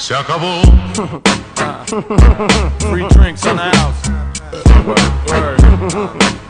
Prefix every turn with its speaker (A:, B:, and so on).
A: Se acabó.
B: Free drinks in the house. Word.